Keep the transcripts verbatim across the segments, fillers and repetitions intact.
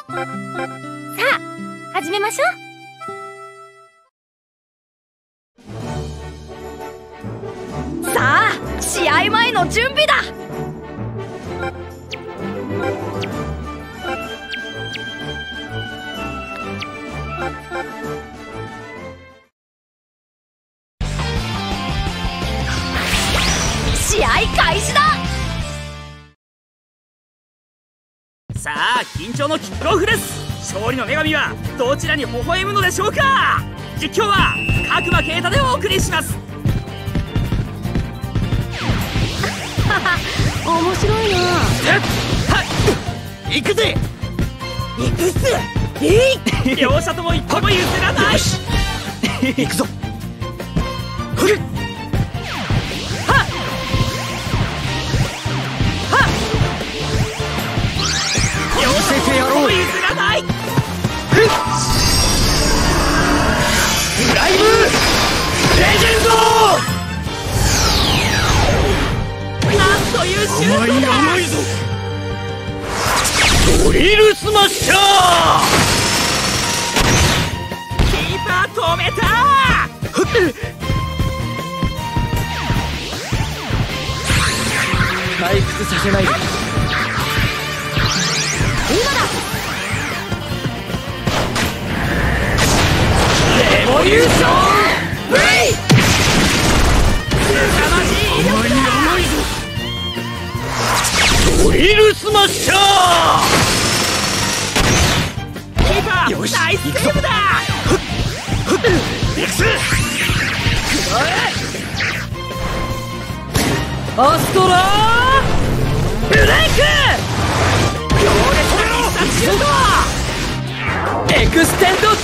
さあ始めましょう。さあ試合前の準備だ。試合開始だ。 さあ緊張のキックオフです。勝利の女神はどちらに微笑むのでしょうか。実況は角間啓太でお送りします。 面白いな。 行くぜ。 行くっす。えい。 両者とも一歩も譲らない。 行くぞ。 来る。はっはっ。両者とも一歩も譲らない。 ライブレジェンド。 なんというシュートだ。 甘い甘いぞ。ドリルスマッシャー。 キーパー止めた。 退屈させないで。 今だ。 レボリューションブレイ。凄まじい威力だ。 甘いぞ。ドリルスマッシャー。 キーパーナイスセーブだ。 行くぜ。 アストラーブレイク。強烈な必殺シュート。エクステンドゾーン。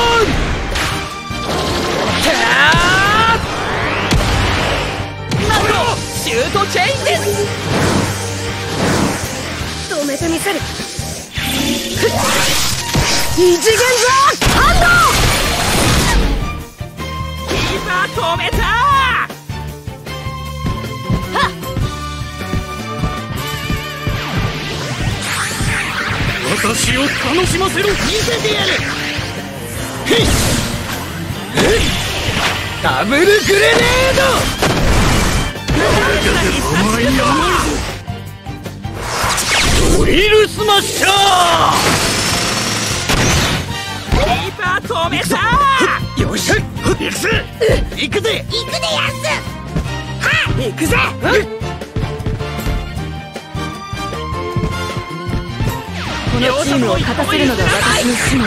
なんとシュートチェインです。 止めてみせる。異次元ザハンド。 キーパー止めた。 私を楽しませろ。見せてやる。ダブルグレネード。甘い甘いぞ。ドリルスマッシャー。 キーパー止めた。 よし行くぜ。行くぜ。 行くでやんす。は行くぜ。 このチームを勝たせるのが私の使命。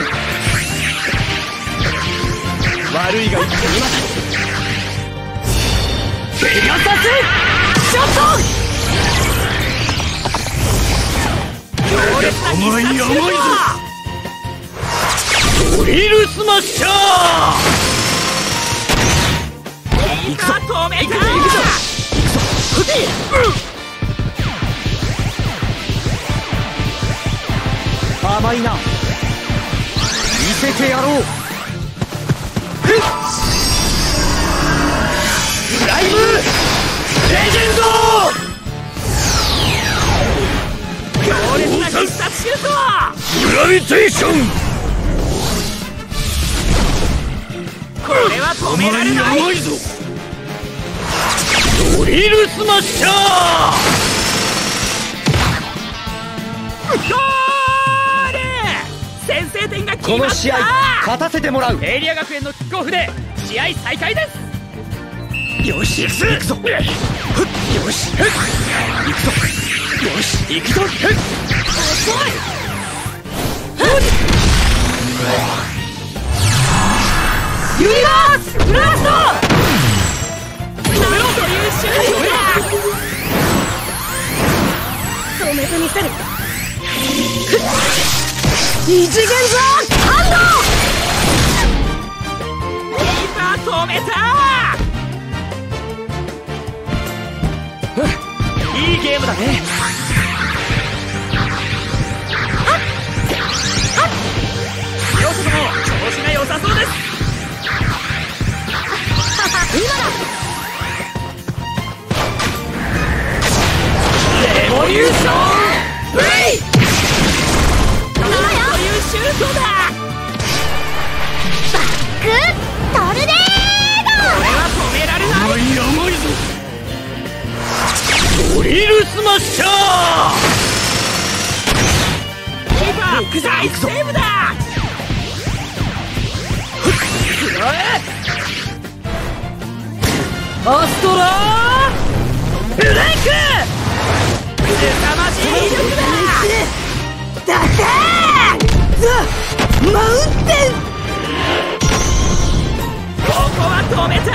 悪いが今だ。 ペガサスショット。強烈な必殺シュート。 ドリルスマッシャー。 キーパー止めた。 甘いな。見せてやろう。ライブレジェンド。 強烈な必殺シュート。 グラビテーション。 これは止められない。 甘いぞ。ドリルスマッシャー。 ゴール。先制点が決まった。 この試合勝たせてもらう。 エイリア学園のキックオフで試合再開です。 よし行くぞ。よし行くぞ。よし行くぞ。 遅い。 ユニバースブラスト。 なんというシュートだ。 止めてみせる。異次元ザハンド。 キーパー止めた。 いいゲームだね。 両者とも調子が良さそうです。 今だ。 レボリューションブレイ。 今よ。 ルスマッシャー。 キーパーナイスセーブだ。 アストラーブレイク。 凄まじい威力だ。 だけザ・マウンテン。 ここは止めた。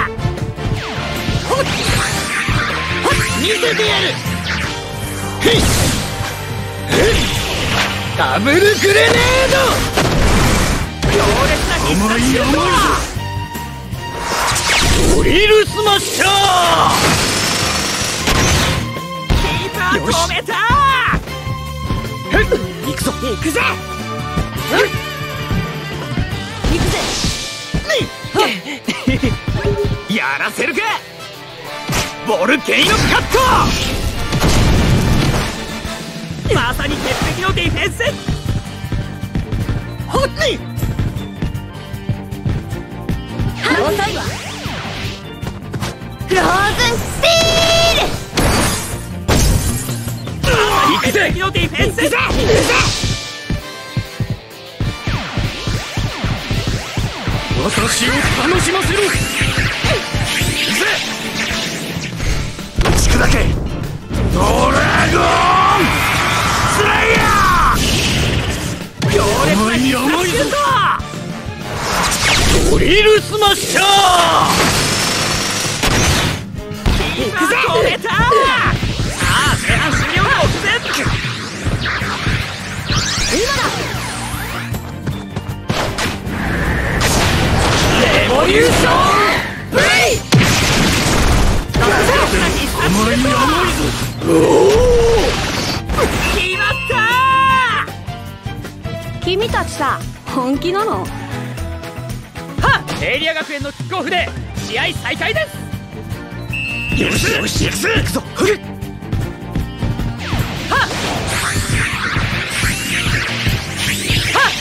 見せてやる。ダブルグレネード。 強烈な必殺シュート。 ドリルスマッシャー。 キーパー止めた。 行くぞ行くぜ。 行くぜ。 やらせるか。ボルケイノカット。まさに鉄壁のディフェンス。 ほっに遅いわ。フローズンスティール。 行くぜ。鉄壁のディフェンス。行くぜ。 私を楽しませろ。打ち砕けドラゴンスライヤー。 強烈な必殺シュート。 ドリルスマッシャー。 キーパー止めた。さあ前半終了が目前。 今だ。 レボリューションプレイ。 強烈な必殺シュート。決まった。 君たちさ、本気なの？ はっ、エリア学園のキックオフで試合再開です。 よしよし、行くぞ。 はっはっ。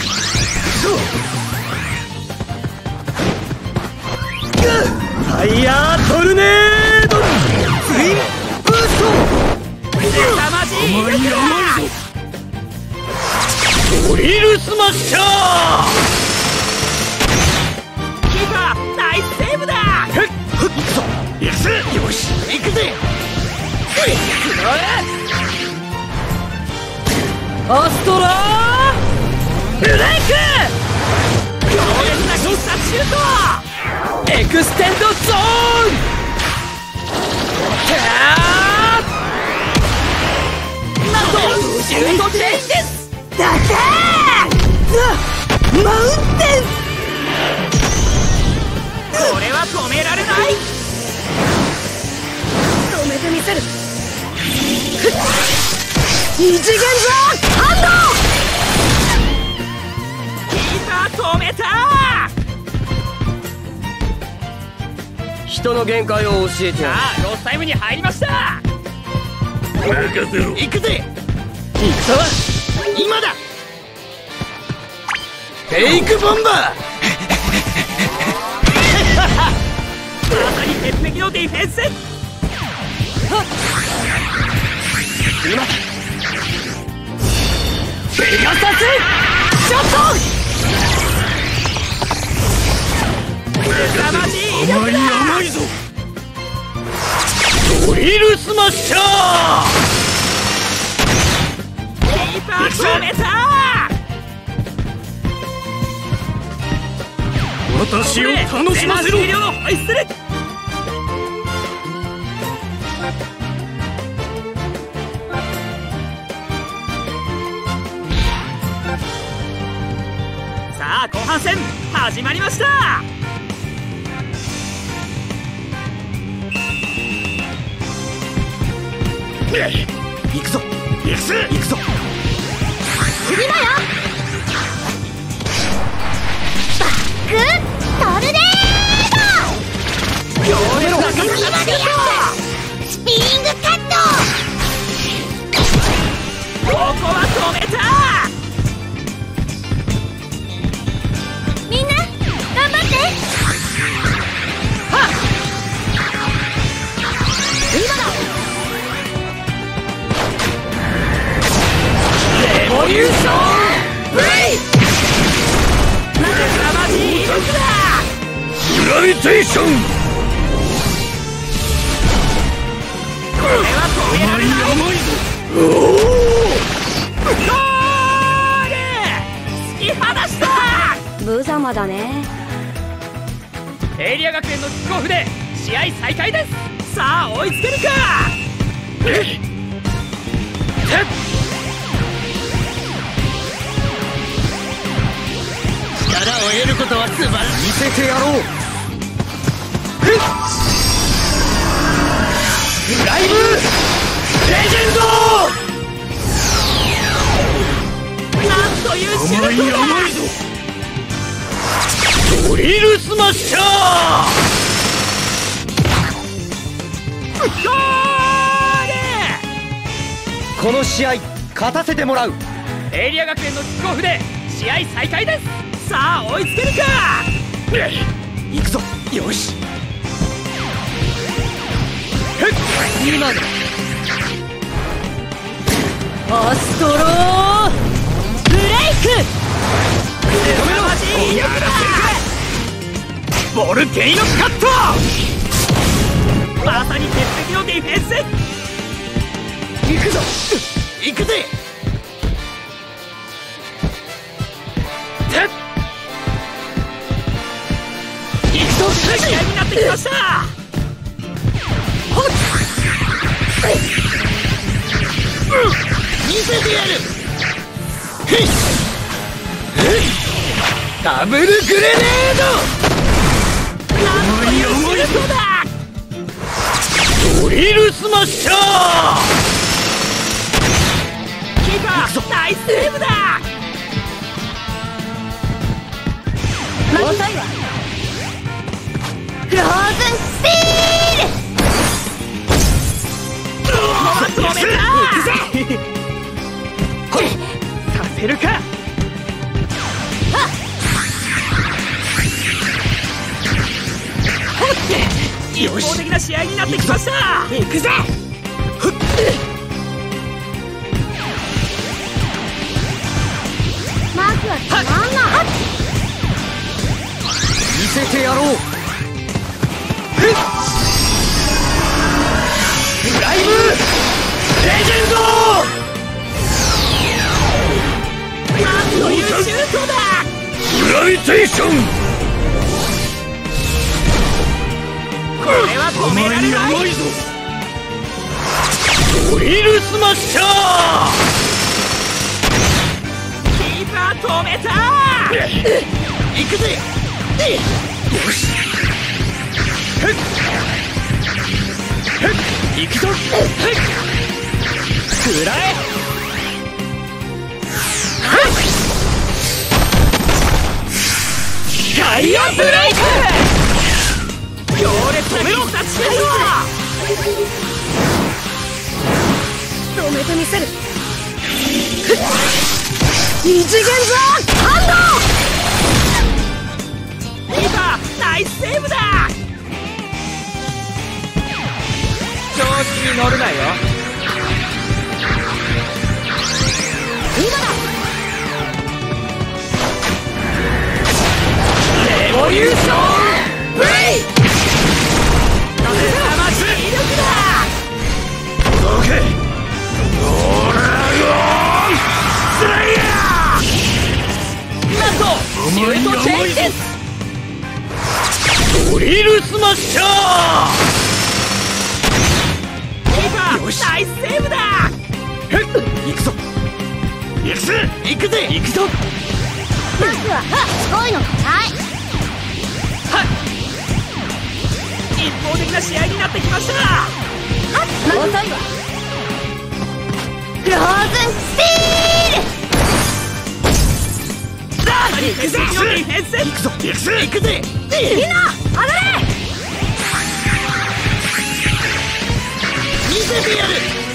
ファイヤートルネードツインブースト。 凄まじい威力だ。 ドリルスマッシャー。 キーパーナイスセーブだ。 行くぞ。行くぜ。よし行くぜ。アストラーブレイク。 強烈な必殺シュート。 エクステンドゾーン。 なんとシュートチェンジです。 だけザ・マウンテン。 これは止められない。 止めてみせる。異次元ザ・反応。 キーパー止めた。 人の限界を教えてやさあロスタイムに入りました。 る。任せろ。行くぜ。戦は今だ。フェイクボンバー。 まさに鉄壁のディフェンス。 今だ。ペガサスショット。 凄まじい威力だ。 甘いぞ。ドリルスマッシャー。 キーパー止めた。 私を楽しませろ。 前半終了のホイッスル。さあ後半戦始まりました。 行くぞ。行くぜ。行くぞ。 次だよ。バックトルネード。 強烈な必殺シュースピリングカット。 ト。ここは止めた。 みんな頑張って。 はっ。 今だ。 ボリューションブレイ凄まじい威力だ。 グラビテーションこれは止められない。 おおゴール！突き放した。 無様だね。 エリア学園のキックオフで試合再開です。さあ追いつけるか。 力を得ることは素晴らしい。見せてやろう。ライブレジェンド。 なんというシュートだ。 ドリルスマッシャー。 ゴール！ この試合勝たせてもらう。 エリア学園のキックオフで試合再開です。さあ追いつけるか。 行くぞ。よし。今のアストローブレイク。 凄まじい威力だ。 ボルケイノカット。 まさに鉄壁のディフェンス。 行くぞ。行くぜ。 一等試合になってきました。 見せてやる。ダブルグレネーなんというシュートだ。 ドドリルスマッシャー。 キーパーナイスセーブだ。 遅いわ。フローズンスティール。 止めた。させるか。一方的な試合になってきました。 行くぜ。 マークはつまんな。 見せてやろう。 ライブレジェンド。 なんというシュートだ。 グラビテーション。 これは止められない。 ドリルスマッシャキーパー止めた。 ー。行くぜ。よし。行くぞ。 食らえ。 ガイアブレイク。 強烈な必殺シュート。 止めてみせる。異次元ザハンキーパーナイスセーブだ。調子に乗るなよ。 ド。今だ。 レボリューションブレイ。 凄まじい威力だ。 届け。ドラゴンスレイヤなんとシュートチェンジです。 ー。ドリルスマッシャー。 キーパーナイスセーブだ。 行くぞ。行くぜ。行くぜ。行くぞ。 マークはこういうのかい。 一方的な試合になってきました。 遅いわ。フローズンスティール。 さあ鉄壁のディフェンス。 行くぞ。行くぜ。行くぜ。 みんな上がれ。 見せてやる。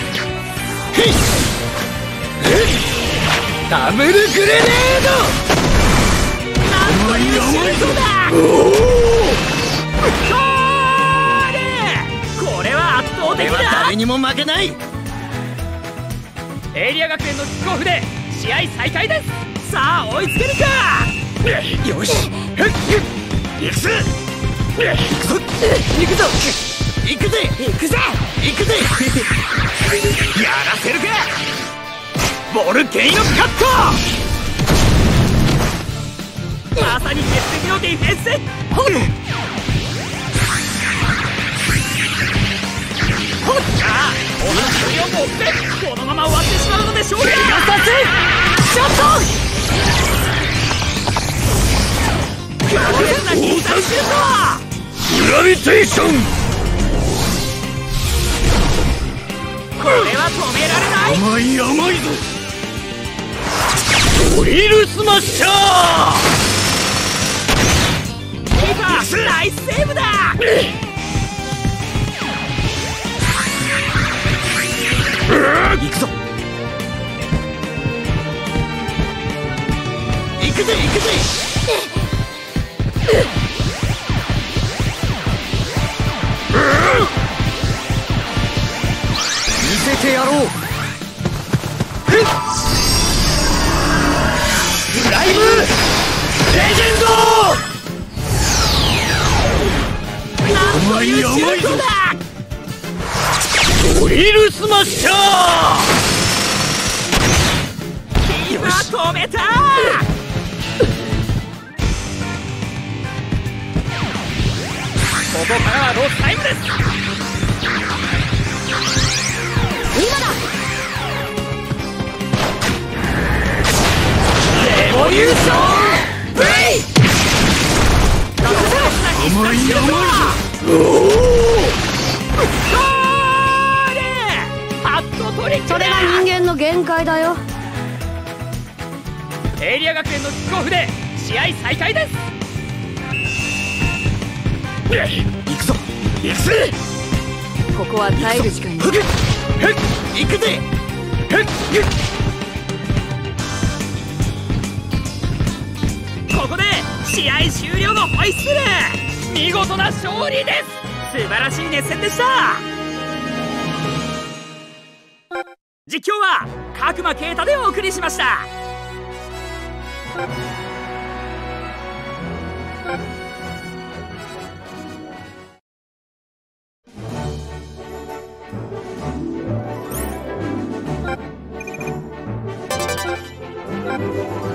ダブルグレネード。 なんというシュートだ。 おお。 ゴール。これは圧倒的だ。 誰にも負けない。 エリア学園のキックオフで試試合再開です。さあ追いつけるか。 よし、行くぜ行くぞ行くぞ行くぜ行くぜ行くぜやらせるか。ボルケイノカット。 まさに鉄壁のディフェンス。さあこの距離を持ってこのまま終わってしまうのでしょうか。ちょっと強烈なヒーターシュート。 グラビテーション。 これは止められない。 甘い甘いぞ。ドリルスマッシャー。 キーパーナイスセーブだ。 行くぞ行くぜ行くぜ。見せてやろう。ライブレジェンド。 なんというシュートだ。 ドリルスマッシャー。 キーパー止めた。ここからはロスタイムです。 今だ。 レボリューション V。 甘い甘いぞ。 ゴール。ハットトリックだ。 それが人間の限界だよ。 エリア学園のキックオフで試合再開です。 行くぞ行くぜ。 ここは耐えるしかない。 行くぜ。 ここで試合終了のホイッスル。見事な勝利です。素晴らしい熱戦でした。実況は角間啓太でお送りしました。 う